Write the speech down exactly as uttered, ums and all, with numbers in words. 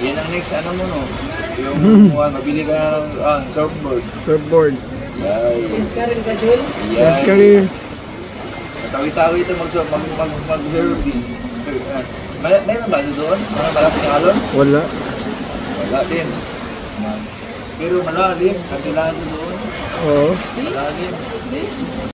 Yan ang next ano mo no. Yung uh, mabili ka ng uh, surfboard. Surfboard. Yay. Chescaril ka, Jul? Chescaril. Tawi-tawi ito mag-surf, mag, mag, mag-surfing. Uh, may, mayroon ba ito doon? Mga malaking alon? Wala. Wala din. Pero malalim, kailangan ito doon. Oo. Malalim.